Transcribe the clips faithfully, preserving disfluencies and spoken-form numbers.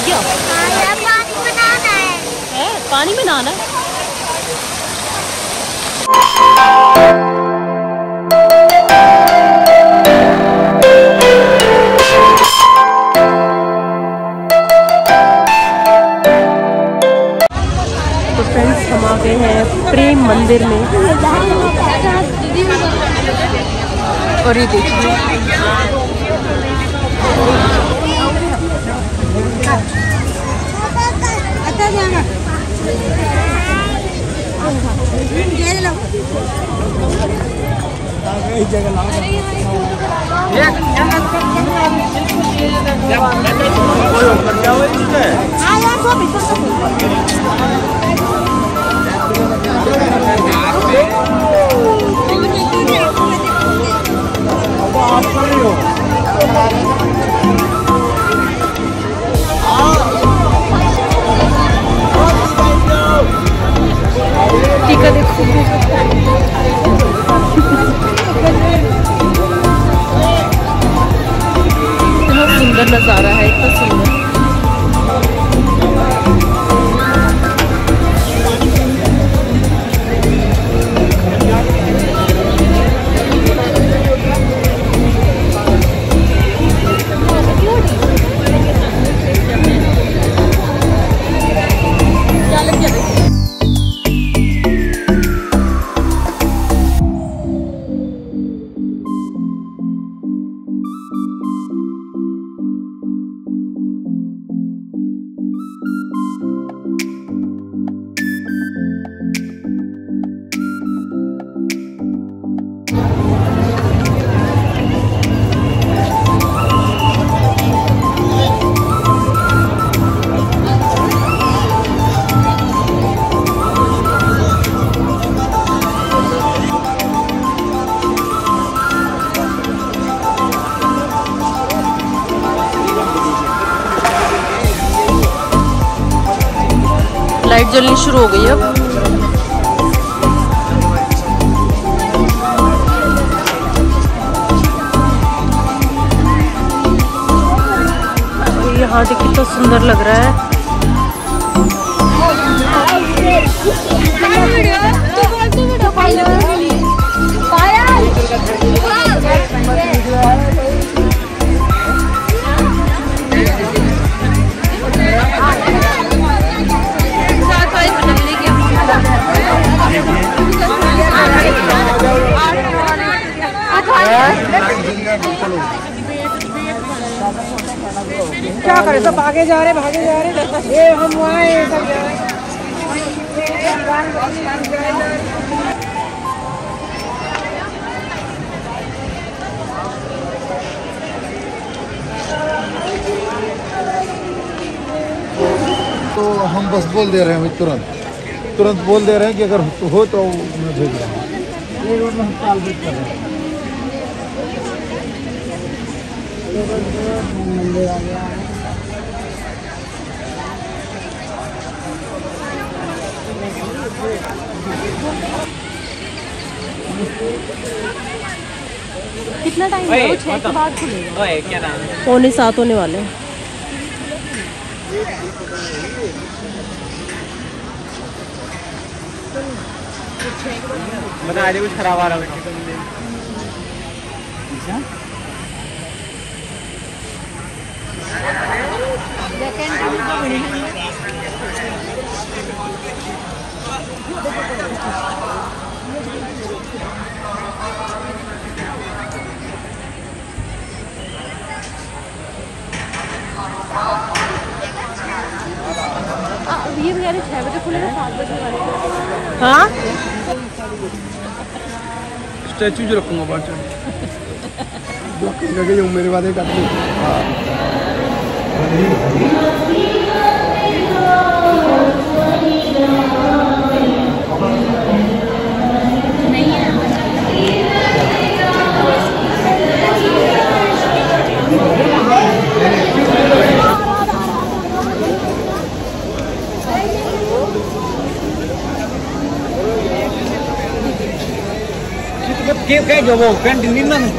क्या? हाँ, पानी में नहाना है। है पानी में नहाना है। तो फ्रेंड्स हम आ गए हैं प्रेम मंदिर में और ये देखिए टीका देखो इतना सुंदर नजारा है, इतना सुंदर। लाइट जलनी शुरू हो गई अब। यहाँ से कितना सुंदर लग रहा है। क्या करे, सब भागे जा रहे भागे जा रहे ये हम वहाँ सब जा रहे। तो हम बस बोल दे रहे हैं तुरंत तुरंत बोल दे रहे हैं कि अगर हो तो मैं भेज रहा हूँ। ये रोड में हम कॉल बैक कर रहे हैं। मंदिर आ गया। कितना टाइम है? छह के बाद खुलेगा। क्या नाम है? पौने सात होने वाले हैं। बता आगे कुछ खराब आ रहा है। ये भैया छह बजे खुलेगा, सात बजे वाले। हाँ स्टैचू जो रखूंगा बाहर जो मेरे बाद एक आदमी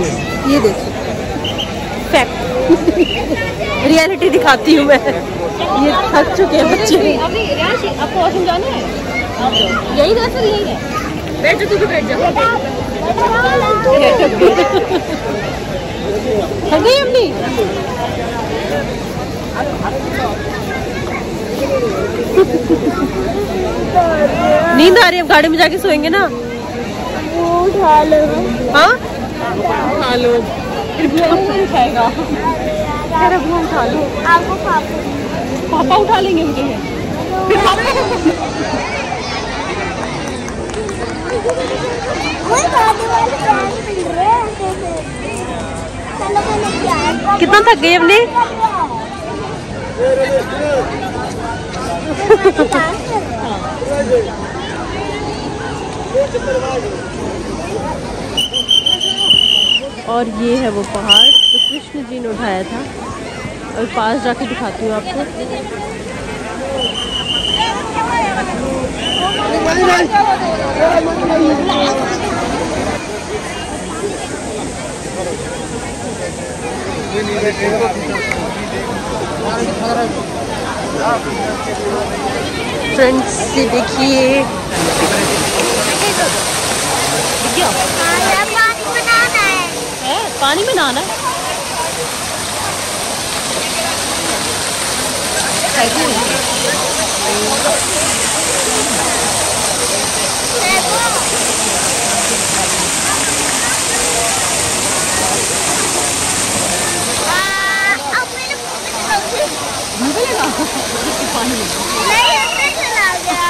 ये देखो फैक्ट रियलिटी दिखाती हूँ मैं। ये थक चुके हैं बच्चे। आपको वॉशरूम जाना है? यही है सर, यही है। बैठ जा, तू भी बैठ जा। थक गई अम्मी? नींद आ रही है, गाड़ी में जाके सोएंगे ना। उठा लो। हाँ उठा लो, उठाएगा। खैर अब उठा लो। आपको पापा पापा उठा लेंगे मुझे। फिर पापा कोई गाड़ी वाले फैन मिल रहे हैं ऐसे से। चलो मैं लेके आया। कितना थक गई अपनी? और ये है वो पहाड़ जो कृष्ण जी ने उठाया था। और पास जाके दिखाती हूँ आपको। फ्रेंड्स ये देखिए, पानी में नहाना है। है पानी में नहाना है। पानी में नहीं अंदर चला गया।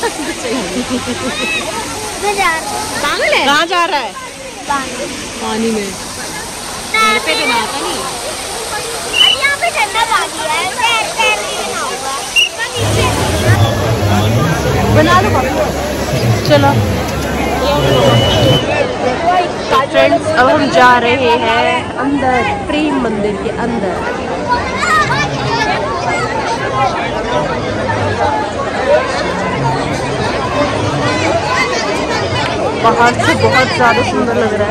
पागल है। कहाँ जा रहा है? पानी पानी में। घर पे तो नहाता नहीं। अरे यहाँ पे ठंडा पानी है, तैर तैर के नहाऊंगा। बना लो चलो। फ्रेंड्स अब हम जा रहे हैं अंदर, प्रेम मंदिर के अंदर। बाहर से बहुत ज़्यादा सुंदर लग रहा है।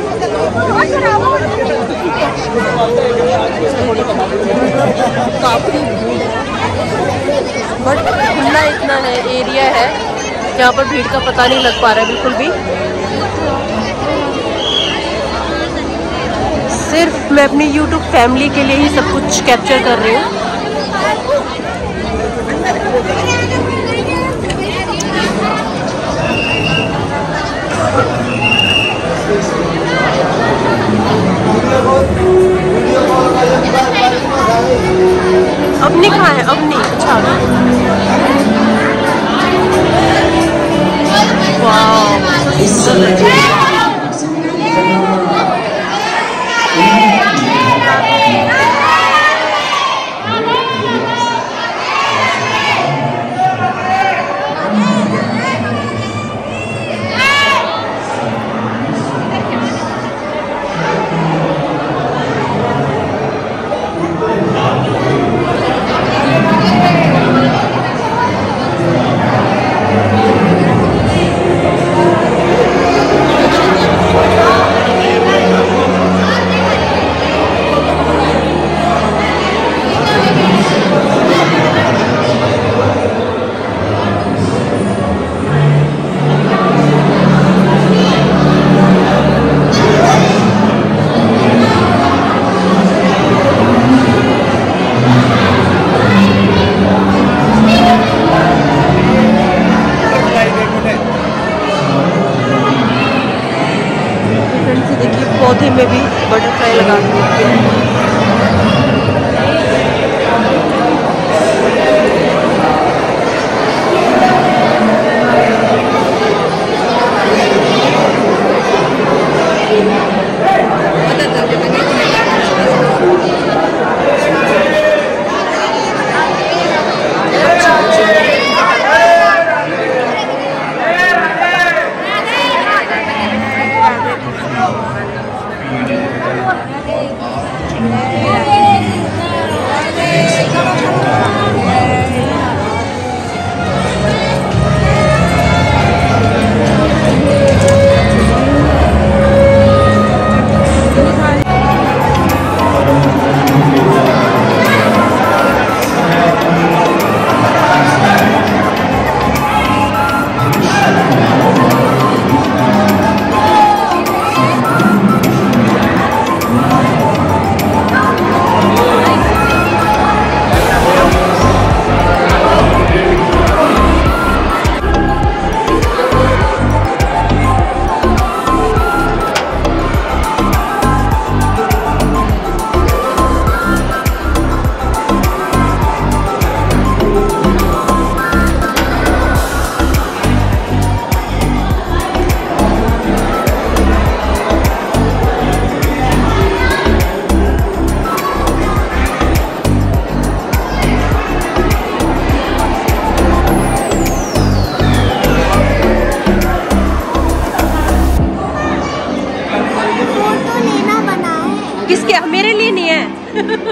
काफी बट खुला इतना है, एरिया है जहाँ पर भीड़ का पता नहीं लग पा रहा है बिल्कुल भी। सिर्फ मैं अपनी यूट्यूब फैमिली के लिए ही सब कुछ कैप्चर कर रही हूँ। अपनी कहाँ है? अपनी अच्छा। वाह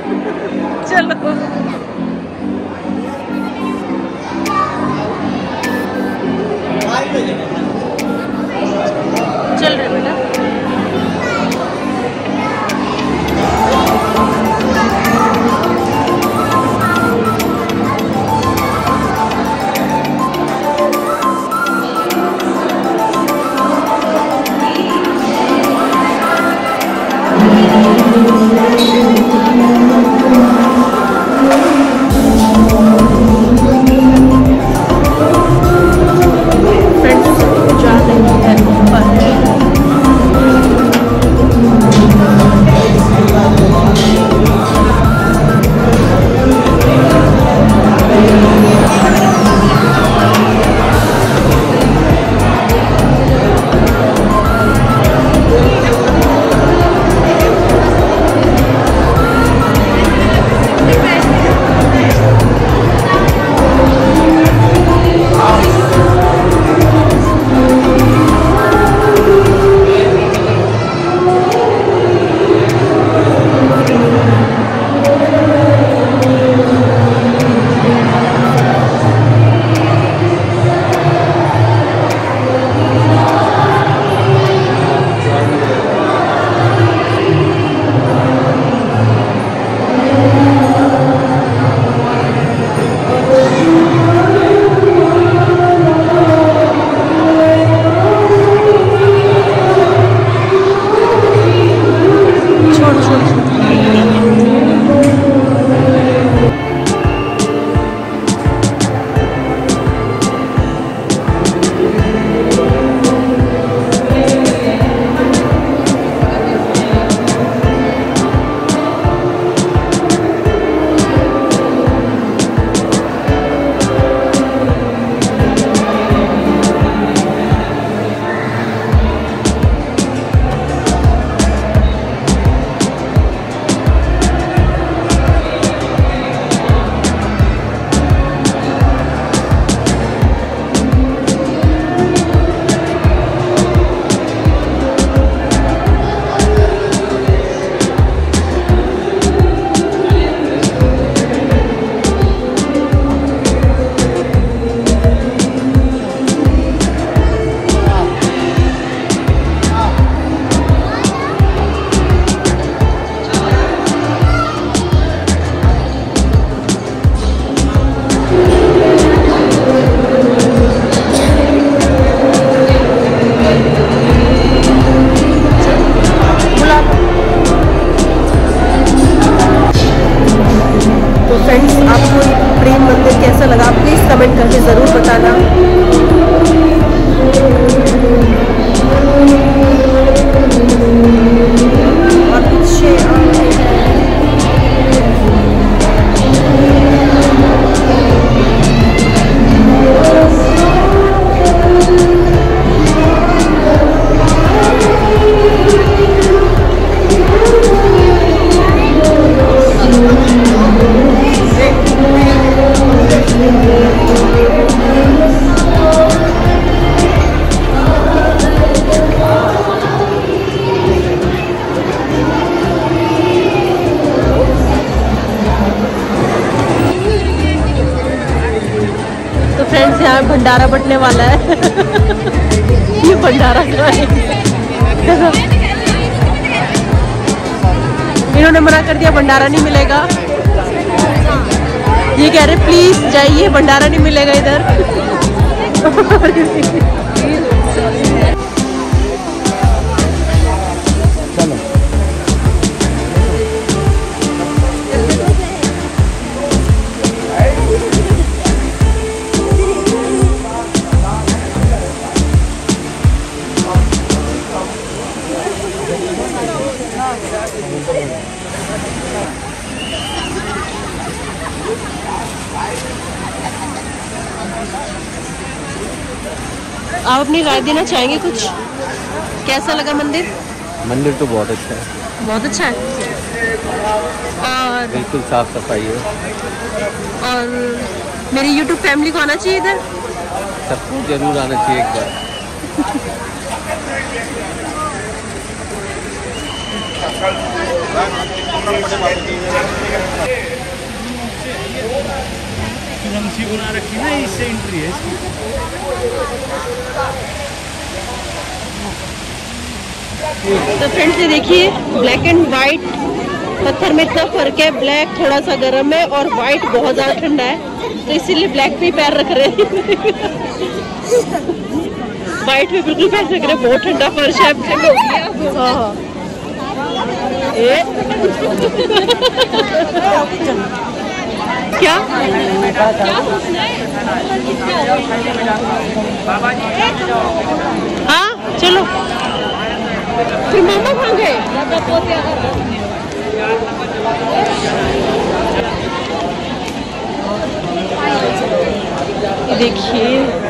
चलो चल रहे बेटा। कमेंट करके ज़रूर बताना। और पीछे यहाँ भंडारा बटने वाला है। ये भंडारा इन्होंने मना कर दिया, भंडारा नहीं मिलेगा। ये कह रहे प्लीज जाइए, भंडारा नहीं मिलेगा इधर। आप अपनी राय देना चाहेंगे कुछ? कैसा लगा मंदिर? मंदिर तो बहुत अच्छा है, बहुत अच्छा है और बिल्कुल साफ सफाई है। और मेरी यूट्यूब फैमिली को आना चाहिए इधर, सबको जरूर आना चाहिए एक बार। बना रखी ना, इससे एंट्री है इसकी। तो फ्रेंड्स ये देखिए ब्लैक एंड वाइट पत्थर में इतना फर्क है। ब्लैक थोड़ा सा गर्म है और वाइट बहुत ज्यादा ठंडा है, तो इसीलिए ब्लैक पे पैर रख रहे हैं। वाइट पे बिल्कुल पैर रख रहे हैं, बहुत ठंडा फर्श है। हाँ हाँ क्या हाँ चलो फिर मामा कहाँ गए? ये देखिए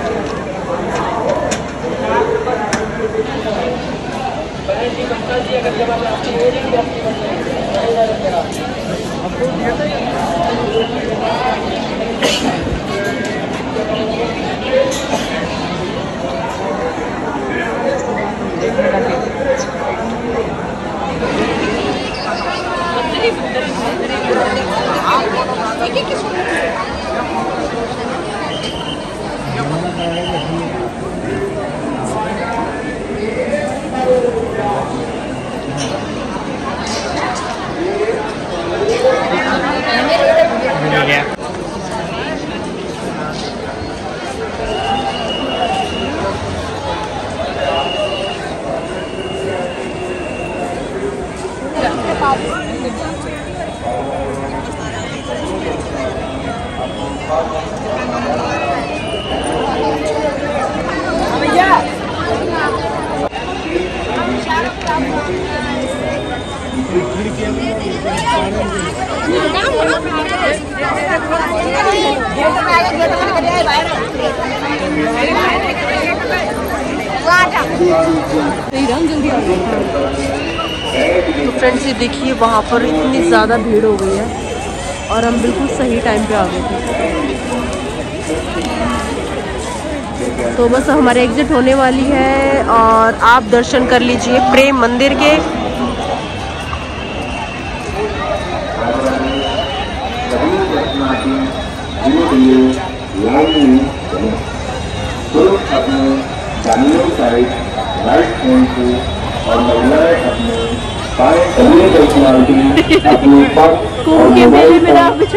तो फ्रेंड्स ये देखिए वहाँ पर इतनी ज़्यादा भीड़ हो गई है और हम बिल्कुल सही टाइम पे आ गए थे। तो बस हमारे एग्जिट होने वाली है और आप दर्शन कर लीजिए प्रेम मंदिर के। और महिलाएं अपने अपने पर्सनालिटी अपने पक्ष और मोबाइल पर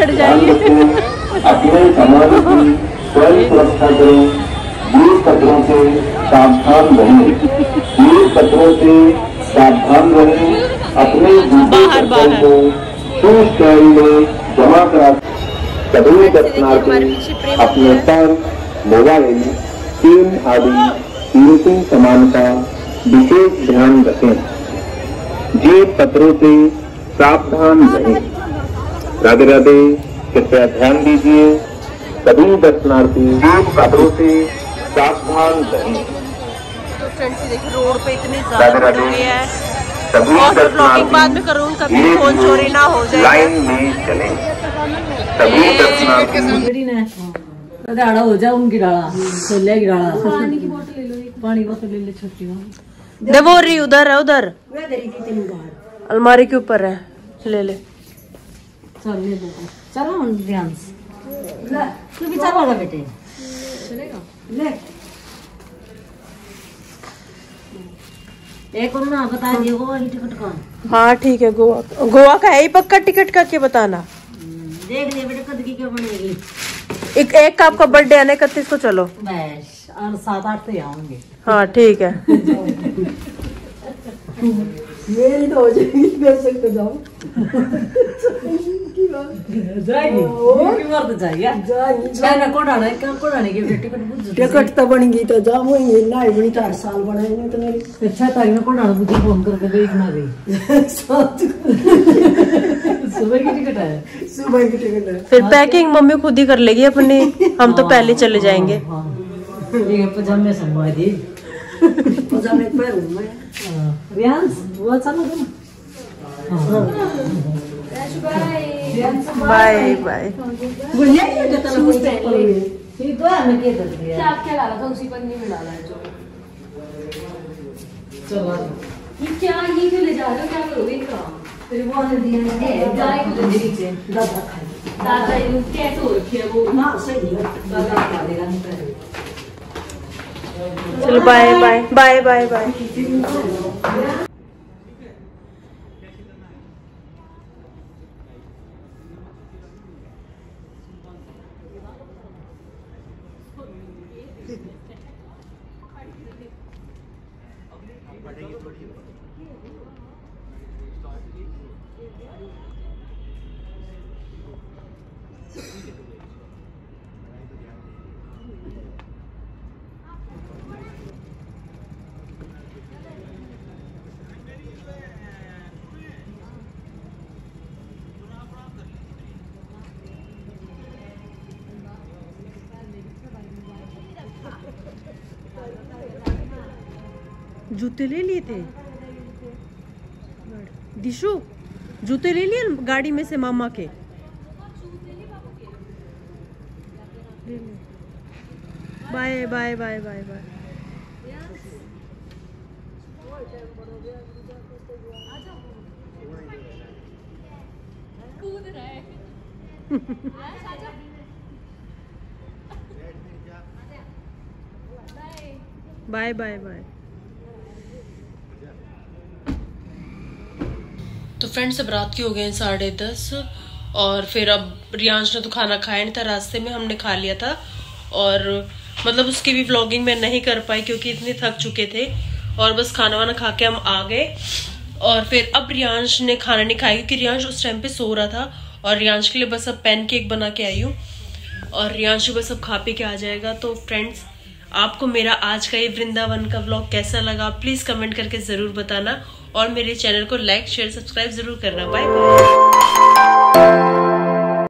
अपने समाज की स्वयं सुरक्षा करें। ये खतरों से सावधान रहें, ये खतरों से सावधान रहें। अपने बाहर बाहर को शूज कैरी में जमा करा सभी दर्शनार्थी अपने पर मोबाइल पेन आदि कीमती सामान का विशेष ध्यान रखें। ये पत्रों से सावधान रहें। राधे राधे। कृपया ध्यान दीजिए सभी दर्शनार्थी पत्रों से सावधान रहें। तो फ्रेंड्स देखिए रोड पे इतनी ज्यादा भीड़ हुई है और ब्लॉगिंग बाद में करूँ, कभी फोन चोरी ना हो जाए। लाइन में चलें। सभी दर्शनार्थी डाला हो जाए उनकी डाला छोले की डाला पानी की बोतल ले लो, पानी की बोतल ले ले छोटी देखो रही उधर है, उधर अलमारी के ऊपर है, ले ले। चल ले दो चलो ध्यान से तू भी चलो बेटे चलेगा ले एक और ना बता दियो गोवा की टिकट का। हाँ ठीक है, गोवा गोवा का है ही पक्का टिकट का, क्या बताना। देख ले बेटे कद की क्या बनेगी। एक एक का आपका बर्थडे है ना इकतीस को, चलो बस और सात आठ तो आऊंगे। हाँ ठीक है। मेरी तो हो जाएगी पैसे तो जाओ जाएगी की बार तो जाएगी जाएगी चाइना को डाला है को डालने की टिकट टिकट तो बनेगी तो जाऊंगी ना बनी तो हर साल बनाएंगे तो मेरी अच्छा तारीख को डाला मुझे फोन करके देखना गई सुबह की टिकट है सुबह की टिकट है। फिर पैकिंग मम्मी खुद ही कर लेगी अपनी, हम तो पहले चले जाएंगे। पजामे संभा दी पजामे पहनूं मैं रियांस वो अच्छा लगा ना। Bye bye. गुड़िया ये जता ना कोई चप्पल ये तो है मैं क्या कर दिया क्या क्या डाला था उसी पन्नी में डाला है जो चलो ये क्या, ये क्यों ले जा रहे हो, क्या करोगे इनका? फिर वो ने दिया है गाय को दे दीजिए। दादा खाएगी। दादा ये कैसे हो रखी है वो? ना सही है, दादा खा लेगा नहीं पहले। चलो bye bye bye bye bye. जूते ले लिए थे दिशु, जूते ले लिए गाड़ी में से मामा के। Bye bye bye bye bye. Bye bye bye. तो फ्रेंड्स अब रात के हो गए साढ़े दस और फिर अब रियांश ने तो खाना खाया नहीं था, रास्ते में हमने खा लिया था और मतलब उसकी भी व्लॉगिंग मैं नहीं कर पाई क्योंकि इतने थक चुके थे और बस खाना वाना खा के हम आ गए। और फिर अब रियांश ने खाना नहीं खाया क्योंकि रियांश उस टाइम पे सो रहा था और रियांश के लिए बस अब पैन केक बना के आई हूँ और रियांश बस अब खा पी के आ जाएगा। तो फ्रेंड्स आपको मेरा आज का ये वृंदावन का व्लॉग कैसा लगा प्लीज कमेंट करके जरूर बताना और मेरे चैनल को लाइक शेयर सब्सक्राइब जरूर करना। Bye bye.